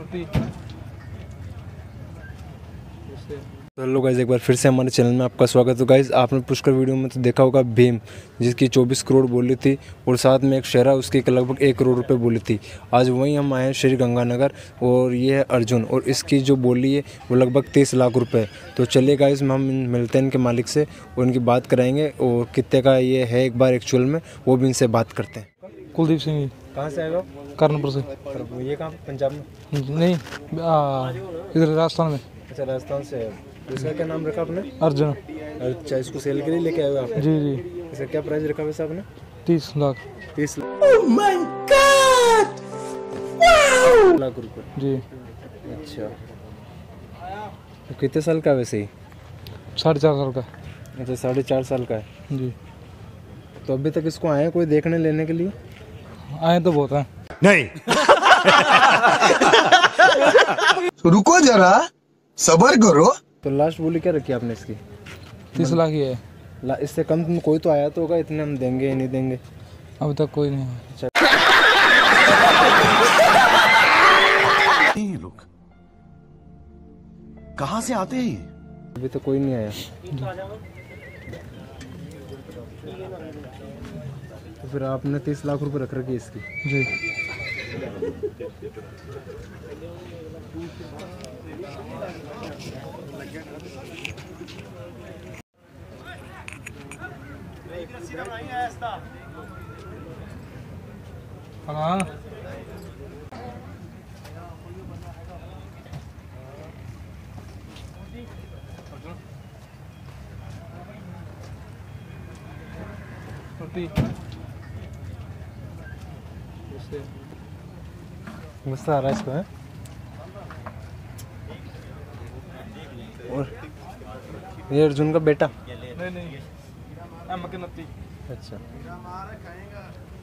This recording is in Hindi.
हेलो गाइस, एक बार फिर से हमारे चैनल में आपका स्वागत है। गाइस, आपने पुष्कर वीडियो में तो देखा होगा भीम, जिसकी 24 करोड़ बोली थी और साथ में एक शेरा उसकी लगभग 1 करोड़ रुपए बोली थी। आज वहीं हम आए हैं श्री गंगानगर और ये है अर्जुन और इसकी जो बोली है वो लगभग 30 लाख रुपए। तो चलिए गाइस, हम मिलते हैं इनके मालिक से और इनकी बात कराएंगे और कितने का ये है एक बार एक्चुअल में, वो भी इनसे बात करते हैं। कुलदीप सिंह जी। कहाँ से आएगा? कर्नपुर से। ये कहाँ, पंजाब में? नहीं, इधर राजस्थान में। अच्छा, राजस्थान से है। इसका क्या नाम रखा आपने? अर्जुन। अच्छा, इसको सेल के लिए लेके आए हो आप? जी जी। इसका क्या प्राइस रखा वैसे आपने? 30 लाख। 30 लाख रुपए जी। अच्छा, तो कितने साल का है वैसे ही? 4.5 साल का। अच्छा, 4.5 साल का है जी। तो अभी तक इसको आए कोई देखने लेने के लिए? आए तो बहुत हैं। नहीं। रुको जरा, सबर करो। तो लास्ट बोली क्या रखी आपने इसकी? 30 लाख ही है। इससे कम कोई तो आया तो होगा, इतने हम देंगे या नहीं देंगे? अभी तक कोई नहीं है। ये लोग कहाँ से आते हैं? अभी तो कोई नहीं आया। तो फिर आपने 30 लाख रुपए रख रखी इसकी? जी। हाँ। गुस्सा आ रहा है इसको, है? और ये अर्जुन का बेटा? नहीं। अच्छा।